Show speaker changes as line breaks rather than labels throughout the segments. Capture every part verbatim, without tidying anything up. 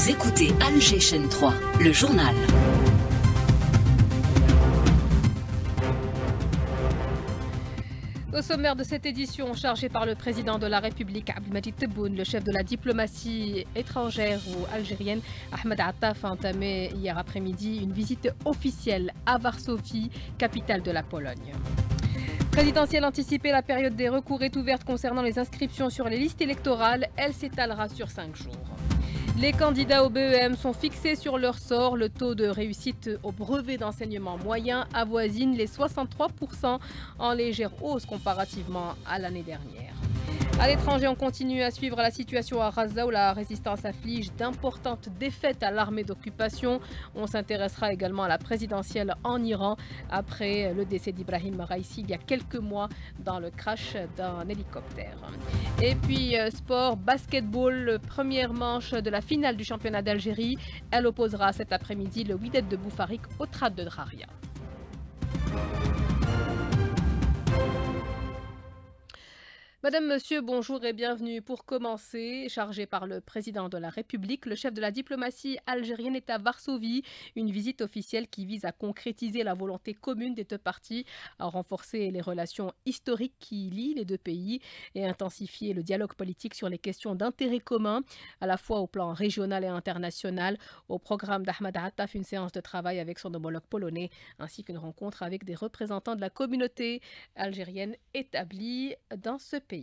Vous écoutez Alger Chaîne trois, le journal.
Au sommaire de cette édition, chargé par le président de la République, Abdelmadjid Tebboune, le chef de la diplomatie étrangère ou algérienne, Ahmed Attaf, a entamé hier après-midi une visite officielle à Varsovie, capitale de la Pologne. Présidentielle anticipée, la période des recours est ouverte concernant les inscriptions sur les listes électorales. Elle s'étalera sur cinq jours. Les candidats au B E M sont fixés sur leur sort. Le taux de réussite au brevet d'enseignement moyen avoisine les soixante-trois pour cent, en légère hausse comparativement à l'année dernière. À l'étranger, on continue à suivre la situation à Gaza où la résistance afflige d'importantes défaites à l'armée d'occupation. On s'intéressera également à la présidentielle en Iran après le décès d'Ibrahim Raïssi il y a quelques mois dans le crash d'un hélicoptère. Et puis sport, basketball, première manche de la finale du championnat d'Algérie. Elle opposera cet après-midi le Wydad de Boufarik au Trad de Draria. Madame, Monsieur, bonjour et bienvenue. Pour commencer, chargé par le président de la République, le chef de la diplomatie algérienne est à Varsovie. Une visite officielle qui vise à concrétiser la volonté commune des deux parties, à renforcer les relations historiques qui lient les deux pays et intensifier le dialogue politique sur les questions d'intérêt commun, à la fois au plan régional et international. Au programme d'Ahmed Attaf, une séance de travail avec son homologue polonais, ainsi qu'une rencontre avec des représentants de la communauté algérienne établie dans ce pays.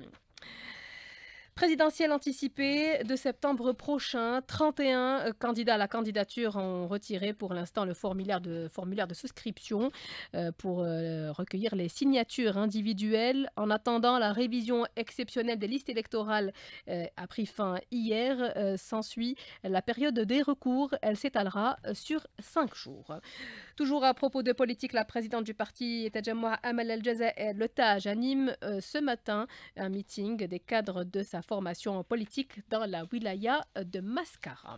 Présidentielle anticipée de septembre prochain, trente et un candidats à la candidature ont retiré pour l'instant le formulaire de, formulaire de souscription euh, pour euh, recueillir les signatures individuelles. En attendant, la révision exceptionnelle des listes électorales euh, a pris fin hier. Euh, s'ensuit la période des recours. Elle s'étalera sur cinq jours. Toujours à propos de politique, la présidente du parti Tajammoua Amal El-Jazair, le Taj, anime euh, ce matin un meeting des cadres de sa formation politique dans la wilaya de Mascara.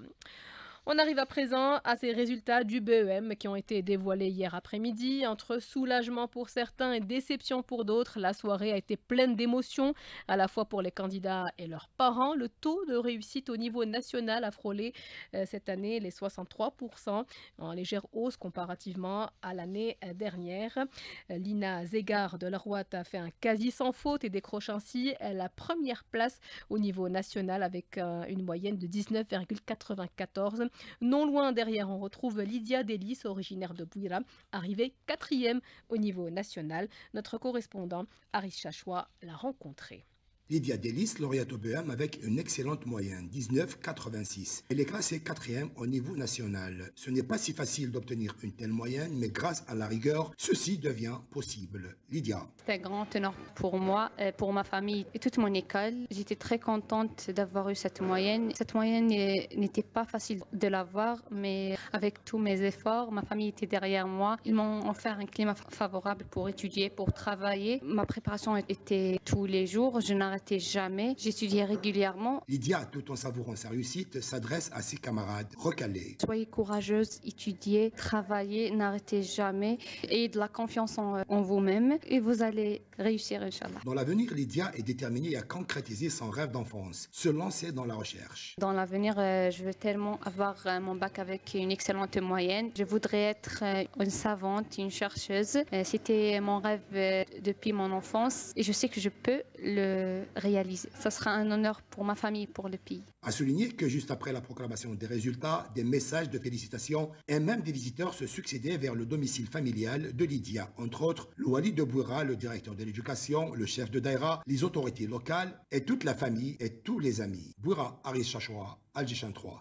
On arrive à présent à ces résultats du B E M qui ont été dévoilés hier après-midi. Entre soulagement pour certains et déception pour d'autres, la soirée a été pleine d'émotions, à la fois pour les candidats et leurs parents. Le taux de réussite au niveau national a frôlé euh, cette année les soixante-trois pour cent, en légère hausse comparativement à l'année dernière. Lina Zegar de Larouat a fait un quasi sans faute et décroche ainsi la première place au niveau national avec euh, une moyenne de dix-neuf virgule quatre-vingt-quatorze. Non loin derrière, on retrouve Lydia Delis, originaire de Bouira, arrivée quatrième au niveau national. Notre correspondant, Aris Chachoua, l'a rencontrée.
Lydia Delis, lauréate au B E M avec une excellente moyenne, dix-neuf virgule quatre-vingt-six. Elle est classée quatrième au niveau national. Ce n'est pas si facile d'obtenir une telle moyenne, mais grâce à la rigueur, ceci devient possible. Lydia.
C'est un grand honneur pour moi, pour ma famille et toute mon école. J'étais très contente d'avoir eu cette moyenne. Cette moyenne n'était pas facile de l'avoir, mais avec tous mes efforts, ma famille était derrière moi. Ils m'ont offert un climat favorable pour étudier, pour travailler. Ma préparation était tous les jours. Je n'arrêtais jamais. J'étudiais régulièrement.
Lydia, tout en savourant sa réussite, s'adresse à ses camarades recalés.
Soyez courageuse, étudiez, travaillez, n'arrêtez jamais. Ayez de la confiance en, en vous-même et vous allez réussir, Inch'Allah.
Dans l'avenir, Lydia est déterminée à concrétiser son rêve d'enfance, se lancer dans la recherche.
Dans l'avenir, euh, je veux tellement avoir euh, mon bac avec une excellente moyenne. Je voudrais être euh, une savante, une chercheuse. Euh, C'était mon rêve euh, depuis mon enfance et je sais que je peux le réaliser. Ça sera un honneur pour ma famille, pour le pays.
À souligner que juste après la proclamation des résultats, des messages de félicitations et même des visiteurs se succédaient vers le domicile familial de Lydia. Entre autres, le Wali de Bouira, le directeur de l'éducation, le chef de Daïra, les autorités locales et toute la famille et tous les amis. Bouira, Aris Chachoua, Alger Chaîne trois.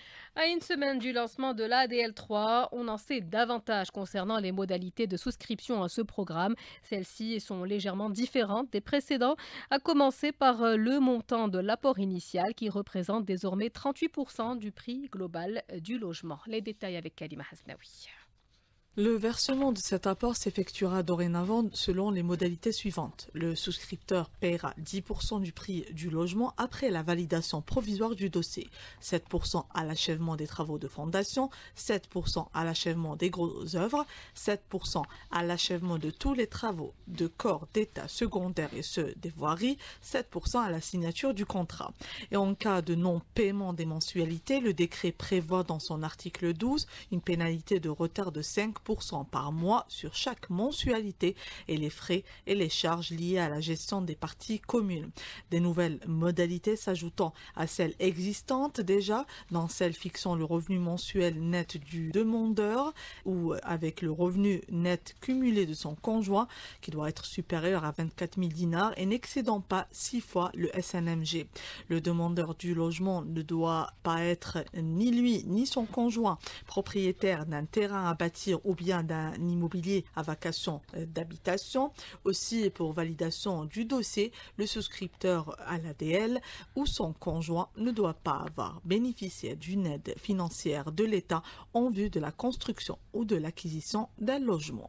À une semaine du lancement de l'A D L trois, on en sait davantage concernant les modalités de souscription à ce programme. Celles-ci sont légèrement différentes des précédents, à commencer par le montant de l'apport initial qui représente désormais trente-huit pour cent du prix global du logement. Les détails avec Kalima Hasnaoui.
Le versement de cet apport s'effectuera dorénavant selon les modalités suivantes. Le souscripteur paiera dix pour cent du prix du logement après la validation provisoire du dossier, sept pour cent à l'achèvement des travaux de fondation, sept pour cent à l'achèvement des grosses œuvres, sept pour cent à l'achèvement de tous les travaux de corps d'état secondaires et ceux des voiries, sept pour cent à la signature du contrat. Et en cas de non-paiement des mensualités, le décret prévoit dans son article douze une pénalité de retard de cinq pour cent par mois sur chaque mensualité et les frais et les charges liées à la gestion des parties communes. Des nouvelles modalités s'ajoutant à celles existantes déjà, dans celles fixant le revenu mensuel net du demandeur ou avec le revenu net cumulé de son conjoint qui doit être supérieur à vingt-quatre mille dinars et n'excédant pas six fois le S N M G. Le demandeur du logement ne doit pas être ni lui ni son conjoint propriétaire d'un terrain à bâtir ou bien d'un immobilier à vocation d'habitation. Aussi, pour validation du dossier, le souscripteur à l'A D L ou son conjoint ne doit pas avoir bénéficié d'une aide financière de l'État en vue de la construction ou de l'acquisition d'un logement.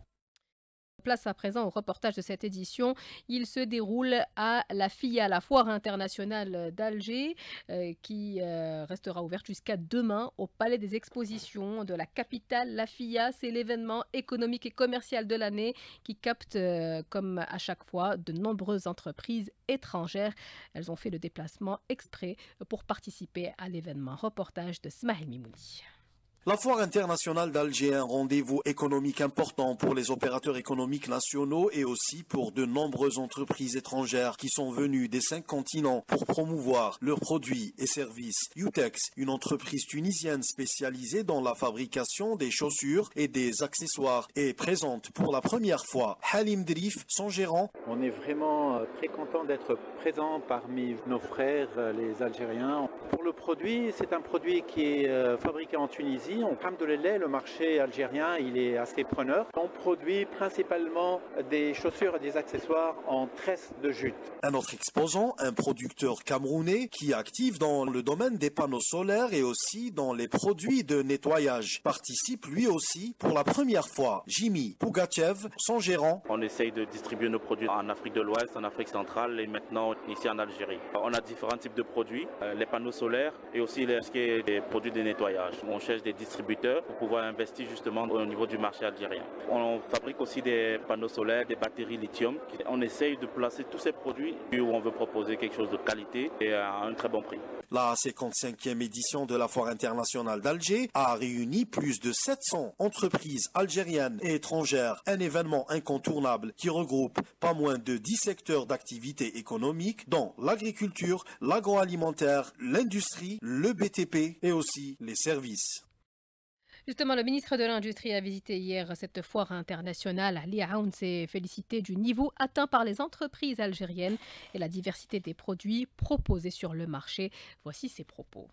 Place à présent au reportage de cette édition. Il se déroule à la F I A, la Foire internationale d'Alger, euh, qui euh, restera ouverte jusqu'à demain au Palais des Expositions de la capitale. La F I A, c'est l'événement économique et commercial de l'année qui capte, euh, comme à chaque fois, de nombreuses entreprises étrangères. Elles ont fait le déplacement exprès pour participer à l'événement. Reportage de Smaïl Mimouni.
La Foire internationale d'Alger est un rendez-vous économique important pour les opérateurs économiques nationaux et aussi pour de nombreuses entreprises étrangères qui sont venues des cinq continents pour promouvoir leurs produits et services. Youtex, une entreprise tunisienne spécialisée dans la fabrication des chaussures et des accessoires, est présente pour la première fois. Halim Drif, son gérant.
On est vraiment très content d'être présent parmi nos frères, les Algériens. Pour le produit, c'est un produit qui est fabriqué en Tunisie. Alhamdoulilah, le marché algérien il est assez preneur. On produit principalement des chaussures et des accessoires en tresse de jute.
Un autre exposant, un producteur camerounais qui est actif dans le domaine des panneaux solaires et aussi dans les produits de nettoyage, participe lui aussi pour la première fois. Jimmy Pougachev, son gérant.
On essaye de distribuer nos produits en Afrique de l'Ouest, en Afrique centrale et maintenant ici en Algérie. On a différents types de produits, les panneaux solaires et aussi ce qui est des produits de nettoyage. On cherche des distributeurs pour pouvoir investir justement au niveau du marché algérien. On fabrique aussi des panneaux solaires, des batteries lithium. On essaye de placer tous ces produits où on veut proposer quelque chose de qualité et à un très bon prix.
La cinquante-cinquième édition de la Foire internationale d'Alger a réuni plus de sept cents entreprises algériennes et étrangères, un événement incontournable qui regroupe pas moins de dix secteurs d'activité économique dont l'agriculture, l'agroalimentaire, l'industrie, le B T P et aussi les services.
Justement, le ministre de l'Industrie a visité hier cette foire internationale. Ali Aoun s'est félicité du niveau atteint par les entreprises algériennes et la diversité des produits proposés sur le marché. Voici ses propos.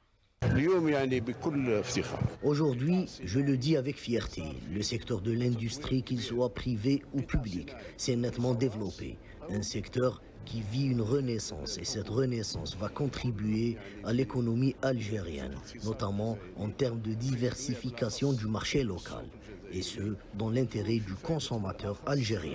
Aujourd'hui, je le dis avec fierté, le secteur de l'industrie, qu'il soit privé ou public, s'est nettement développé. Un secteur qui vit une renaissance et cette renaissance va contribuer à l'économie algérienne, notamment en termes de diversification du marché local, et ce, dans l'intérêt du consommateur algérien.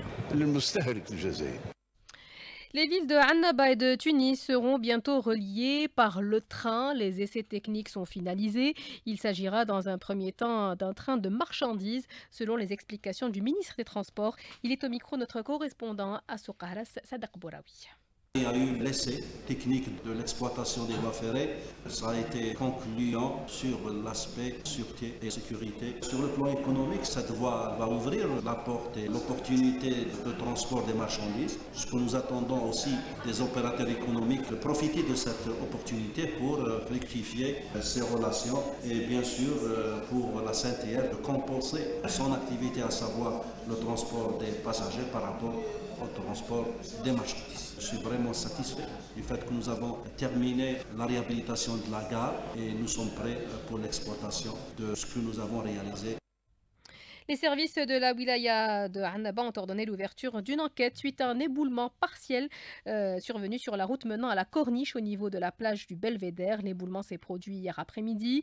Les villes de Annaba et de Tunis seront bientôt reliées par le train. Les essais techniques sont finalisés. Il s'agira dans un premier temps d'un train de marchandises, selon les explications du ministre des Transports. Il est au micro notre correspondant à Soukaras, Sadaq Bouraoui.
Il y a eu l'essai technique de l'exploitation des voies ferrées. Ça a été concluant sur l'aspect sûreté et sécurité. Sur le plan économique, cette voie va ouvrir la porte et l'opportunité de transport des marchandises. Ce que nous attendons aussi des opérateurs économiques de profiter de cette opportunité pour rectifier ces relations et bien sûr pour la C N T R de compenser son activité, à savoir le transport des passagers par rapport au transport des marchandises. Je suis vraiment satisfait du fait que nous avons terminé la réhabilitation de la gare et nous sommes prêts pour l'exploitation de ce que nous avons réalisé.
Les services de la wilaya de Annaba ont ordonné l'ouverture d'une enquête suite à un éboulement partiel euh, survenu sur la route menant à la Corniche au niveau de la plage du Belvédère. L'éboulement s'est produit hier après-midi.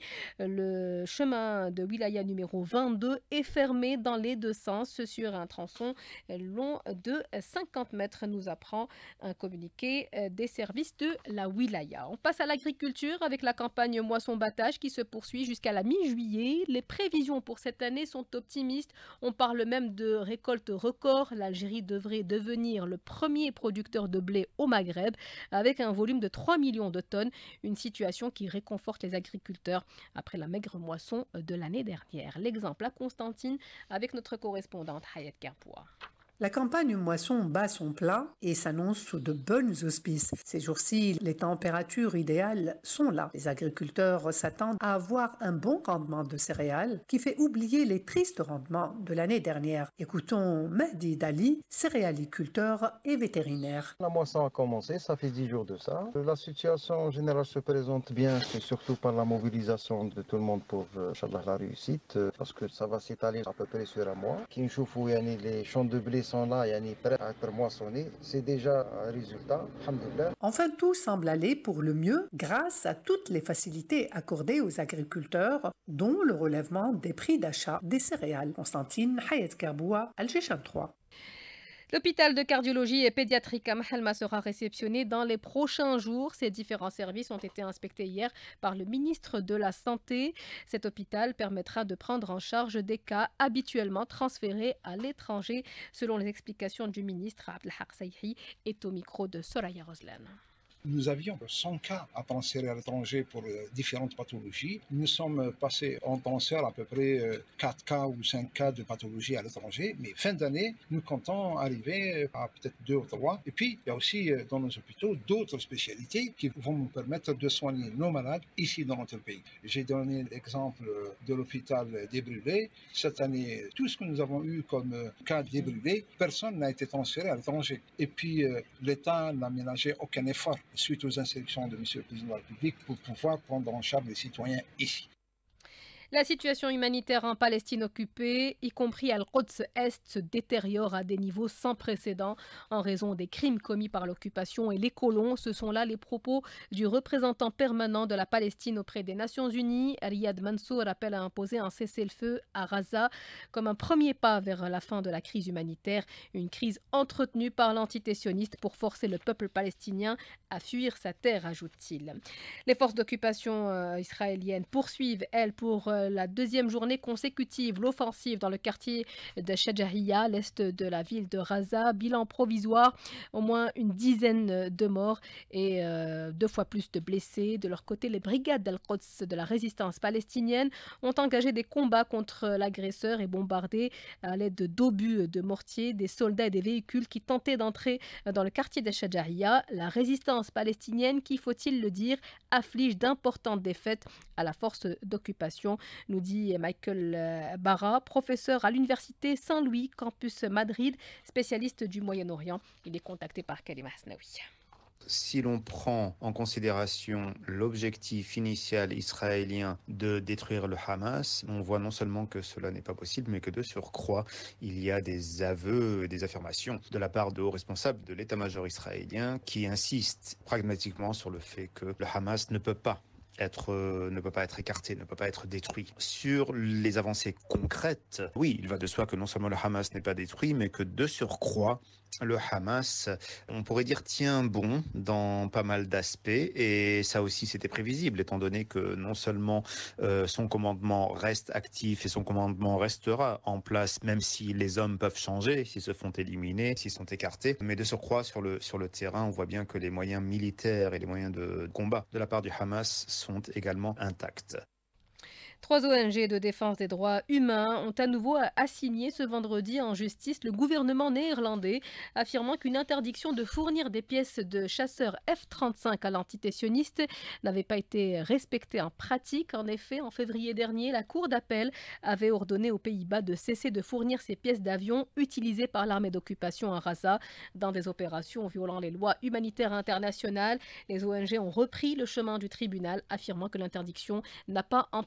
Le chemin de wilaya numéro vingt-deux est fermé dans les deux sens sur un tronçon long de cinquante mètres, nous apprend un communiqué des services de la wilaya. On passe à l'agriculture avec la campagne moisson-battage qui se poursuit jusqu'à la mi-juillet. Les prévisions pour cette année sont optimistes. On parle même de récolte record. L'Algérie devrait devenir le premier producteur de blé au Maghreb avec un volume de trois millions de tonnes. Une situation qui réconforte les agriculteurs après la maigre moisson de l'année dernière. L'exemple à Constantine avec notre correspondante Hayat Kerpoua.
La campagne moisson bat son plein et s'annonce sous de bonnes auspices. Ces jours-ci, les températures idéales sont là. Les agriculteurs s'attendent à avoir un bon rendement de céréales qui fait oublier les tristes rendements de l'année dernière. Écoutons Mehdi Dali, céréaliculteur et vétérinaire.
La moisson a commencé, ça fait dix jours de ça. La situation en général se présente bien, c'est surtout par la mobilisation de tout le monde pour euh, la réussite, euh, parce que ça va s'étaler à peu près sur un mois. Kinchoufou, yani, les champs de blé sont là, yani, prêts à être moissonnés. C'est déjà un résultat, alhamdoulilah.
Enfin, tout semble aller pour le mieux grâce à toutes les facilités accordées aux agriculteurs, dont le relèvement des prix d'achat des céréales. Constantine Hayat Kerpoua, Alger trois.
L'hôpital de cardiologie et pédiatrique à Mahalma sera réceptionné dans les prochains jours. Ces différents services ont été inspectés hier par le ministre de la Santé. Cet hôpital permettra de prendre en charge des cas habituellement transférés à l'étranger, selon les explications du ministre Abdelhak Sayhi est au micro de Soraya Roslan.
Nous avions cent cas à transférer à l'étranger pour différentes pathologies. Nous sommes passés en transfert à peu près quatre cas ou cinq cas de pathologie à l'étranger. Mais fin d'année, nous comptons arriver à peut-être deux ou trois. Et puis, il y a aussi dans nos hôpitaux d'autres spécialités qui vont nous permettre de soigner nos malades ici dans notre pays. J'ai donné l'exemple de l'hôpital des Brûlés. Cette année, tout ce que nous avons eu comme cas des Brûlés, personne n'a été transféré à l'étranger. Et puis, l'État n'a ménagé aucun effort suite aux instructions de M. le Président de la République pour pouvoir prendre en charge les citoyens ici.
La situation humanitaire en Palestine occupée, y compris à Al-Quds Est, se détériore à des niveaux sans précédent en raison des crimes commis par l'occupation et les colons. Ce sont là les propos du représentant permanent de la Palestine auprès des Nations Unies. Riyad Mansour appelle à imposer un cessez-le-feu à Gaza comme un premier pas vers la fin de la crise humanitaire, une crise entretenue par l'entité sioniste pour forcer le peuple palestinien à fuir sa terre, ajoute-t-il. Les forces d'occupation euh, israéliennes poursuivent, elles, pour euh, la deuxième journée consécutive l'offensive dans le quartier de Shajahiya, l'est de la ville de Gaza. Bilan provisoire, au moins une dizaine de morts et euh, deux fois plus de blessés. De leur côté, les brigades d'Al-Quds de la résistance palestinienne ont engagé des combats contre l'agresseur et bombardé à l'aide d'obus de mortier des soldats et des véhicules qui tentaient d'entrer dans le quartier de Shajahiya. La résistance palestinienne qui, faut-il le dire, afflige d'importantes défaites à la force d'occupation, nous dit Michael Barra, professeur à l'université Saint-Louis, campus Madrid, spécialiste du Moyen-Orient. Il est contacté par Kalima Hasnaoui.
Si l'on prend en considération l'objectif initial israélien de détruire le Hamas, on voit non seulement que cela n'est pas possible, mais que de surcroît, il y a des aveux, des affirmations de la part de hauts responsables de l'état-major israélien qui insistent pragmatiquement sur le fait que le Hamas ne peut pas Être, euh, ne peut pas être écarté, ne peut pas être détruit. Sur les avancées concrètes, oui, il va de soi que non seulement le Hamas n'est pas détruit, mais que de surcroît, le Hamas, on pourrait dire, tient bon dans pas mal d'aspects, et ça aussi c'était prévisible, étant donné que non seulement euh, son commandement reste actif et son commandement restera en place, même si les hommes peuvent changer, s'ils se font éliminer, s'ils sont écartés, mais de surcroît sur le, sur le terrain, on voit bien que les moyens militaires et les moyens de combat de la part du Hamas sont également intacts.
Trois O N G de défense des droits humains ont à nouveau assigné ce vendredi en justice le gouvernement néerlandais, affirmant qu'une interdiction de fournir des pièces de chasseurs F trente-cinq à l'entité sioniste n'avait pas été respectée en pratique. En effet, en février dernier, la Cour d'appel avait ordonné aux Pays-Bas de cesser de fournir ces pièces d'avion utilisées par l'armée d'occupation à Gaza dans des opérations violant les lois humanitaires internationales. Les O N G ont repris le chemin du tribunal, affirmant que l'interdiction n'a pas empêché des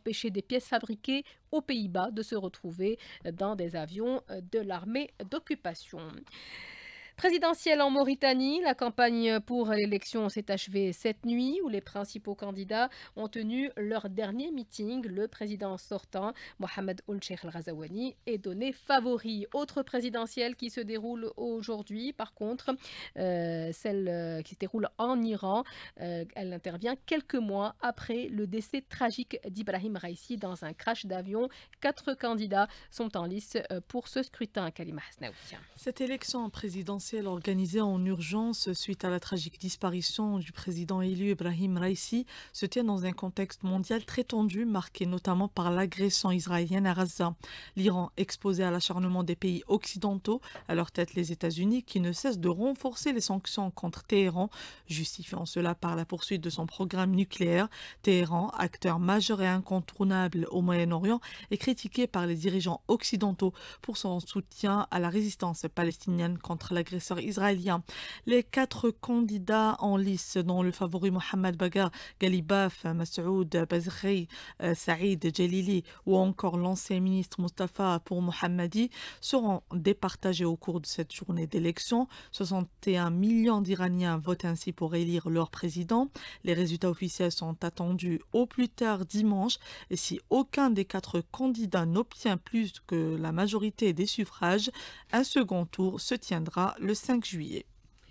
pièces fabriquées aux Pays-Bas de se retrouver dans des avions de l'armée d'occupation. Présidentielle en Mauritanie, la campagne pour l'élection s'est achevée cette nuit où les principaux candidats ont tenu leur dernier meeting. Le président sortant, Mohamed Ould Cheikh El Ghazouani, est donné favori. Autre présidentielle qui se déroule aujourd'hui, par contre, euh, celle qui se déroule en Iran, euh, elle intervient quelques mois après le décès tragique d'Ibrahim Raisi dans un crash d'avion. Quatre candidats sont en lice pour ce scrutin. Kalima Hasnaoui.
Cette élection présidentielle organisée en urgence suite à la tragique disparition du président élu Ibrahim Raisi se tient dans un contexte mondial très tendu, marqué notamment par l'agression israélienne à Gaza. L'Iran exposé à l'acharnement des pays occidentaux, à leur tête les États-Unis, qui ne cessent de renforcer les sanctions contre Téhéran, justifiant cela par la poursuite de son programme nucléaire. Téhéran, acteur majeur et incontournable au Moyen-Orient, est critiqué par les dirigeants occidentaux pour son soutien à la résistance palestinienne contre l'agression israélien. Les quatre candidats en lice, dont le favori Mohamed Bagar Galibaf, Massoud Bazri, Saïd Jalili ou encore l'ancien ministre Mustafa pour Mohammadi, seront départagés au cours de cette journée d'élection. soixante et un millions d'Iraniens votent ainsi pour élire leur président. Les résultats officiels sont attendus au plus tard dimanche et si aucun des quatre candidats n'obtient plus que la majorité des suffrages, un second tour se tiendra le cinq juillet.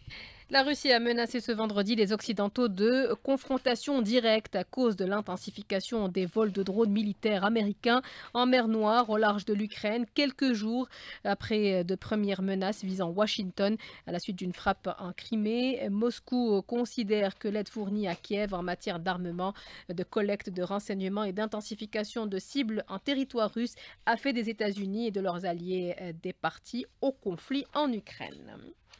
La Russie a menacé ce vendredi les Occidentaux de confrontation directe à cause de l'intensification des vols de drones militaires américains en mer Noire au large de l'Ukraine, quelques jours après de premières menaces visant Washington à la suite d'une frappe en Crimée. Moscou considère que l'aide fournie à Kiev en matière d'armement, de collecte de renseignements et d'intensification de cibles en territoire russe a fait des États-Unis et de leurs alliés des parties au conflit en Ukraine.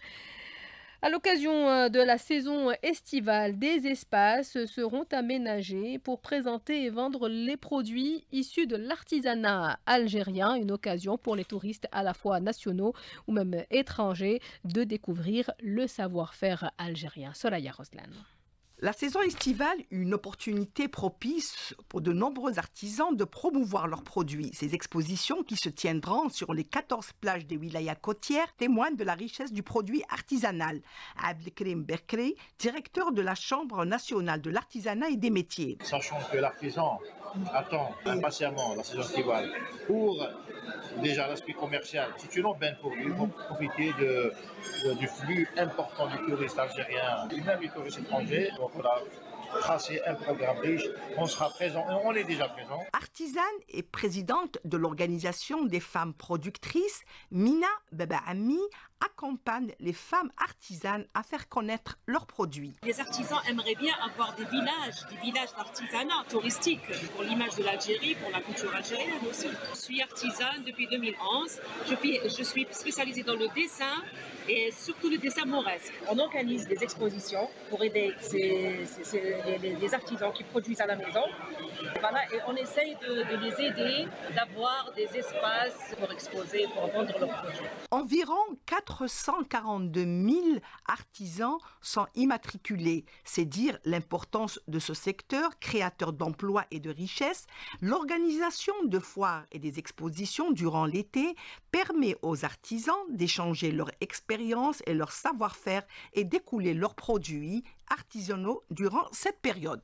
À l'occasion de la saison estivale, des espaces seront aménagés pour présenter et vendre les produits issus de l'artisanat algérien, une occasion pour les touristes à la fois nationaux ou même étrangers de découvrir le savoir-faire algérien. Soraya Roslan.
La saison estivale, une opportunité propice pour de nombreux artisans de promouvoir leurs produits. Ces expositions qui se tiendront sur les quatorze plages des wilayas côtières témoignent de la richesse du produit artisanal. Abdelkrim Berkri, directeur de la Chambre nationale de l'artisanat et des métiers.
Sachant que l'artisan attend impatiemment la saison estivale pour déjà l'aspect commercial, c'est une aubaine pour lui pour profiter de, de, du flux important des touristes algériens et même des touristes étrangers. Donc on a tracé un programme riche, on sera présent et on est déjà présent.
Artisane et présidente de l'organisation des femmes productrices, Mina Babaami accompagne les femmes artisanes à faire connaître leurs produits.
Les artisans aimeraient bien avoir des villages, des villages d'artisanat touristique pour l'image de l'Algérie, pour la culture algérienne aussi. Je suis artisane depuis deux mille onze, je suis, je suis spécialisée dans le dessin et surtout le dessin mauresque. On organise des expositions pour aider ces, ces, ces, les, les artisans qui produisent à la maison. Voilà, et on essaye de, de les aider, d'avoir des espaces pour exposer, pour vendre leurs produits.
Environ quatre cent quarante-deux mille artisans sont immatriculés. C'est dire l'importance de ce secteur, créateur d'emplois et de richesses. L'organisation de foires et des expositions durant l'été permet aux artisans d'échanger leur expérience et leur savoir-faire et d'écouler leurs produits artisanaux durant cette période.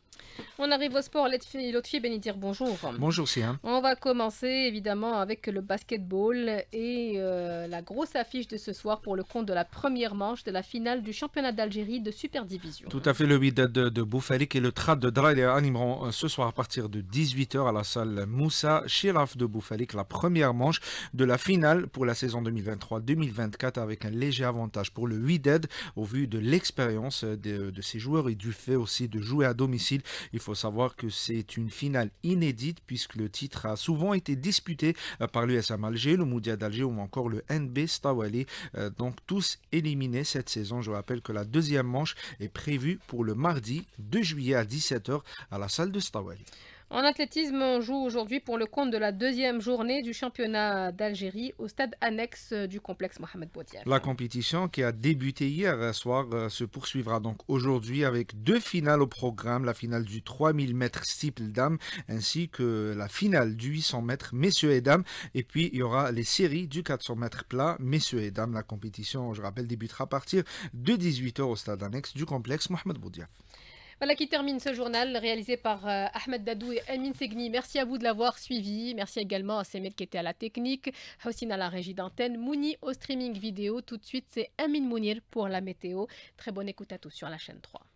On arrive au sport. Lotfi Benidir, bonjour.
Bonjour, Siam.
On va commencer évidemment avec le basketball et euh, la grosse affiche de ce soir pour le compte de la première manche de la finale du championnat d'Algérie de Super Division.
Tout à fait, le Wydad de, de Boufalik et le Trad de Draïa animeront ce soir à partir de dix-huit heures à la salle Moussa Chiraf de Boufalik la première manche de la finale pour la saison deux mille vingt-trois deux mille vingt-quatre avec un léger avantage pour le Wydad au vu de l'expérience de, de ses joueurs et du fait aussi de jouer à domicile. Il faut savoir que c'est une finale inédite puisque le titre a souvent été disputé par l'U S M Alger, le Moudia d'Alger ou encore le N B Stawali, donc tous éliminés cette saison. Je rappelle que la deuxième manche est prévue pour le mardi deux juillet à dix-sept heures à la salle de Stawali.
En athlétisme, on joue aujourd'hui pour le compte de la deuxième journée du championnat d'Algérie au stade annexe du complexe Mohamed Boudiaf.
La compétition qui a débuté hier soir se poursuivra donc aujourd'hui avec deux finales au programme, la finale du trois mille mètres steeple dames ainsi que la finale du huit cents mètres messieurs et dames. Et puis il y aura les séries du quatre cents mètres plat messieurs et dames. La compétition, je rappelle, débutera à partir de dix-huit heures au stade annexe du complexe Mohamed Boudiaf.
Voilà qui termine ce journal réalisé par euh, Ahmed Dadou et Amin Segni. Merci à vous de l'avoir suivi. Merci également à Semed qui était à la technique, Hossein à la régie d'antenne, Mouni au streaming vidéo. Tout de suite, c'est Amin Mounir pour la météo. Très bonne écoute à tous sur la chaîne trois.